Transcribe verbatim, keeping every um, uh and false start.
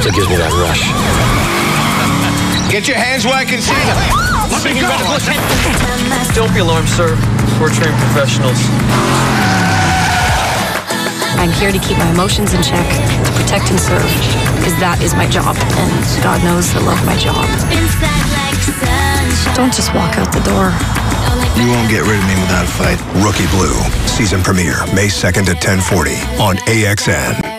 still gives me that rush. Get your hands where I can see them. Let me go. Don't be alarmed, sir. We're trained professionals. I'm here to keep my emotions in check, to protect and serve, because that is my job, and God knows I love my job. Don't just walk out the door. You won't get rid of me without a fight. Rookie Blue, season premiere, May second at ten forty on A X N.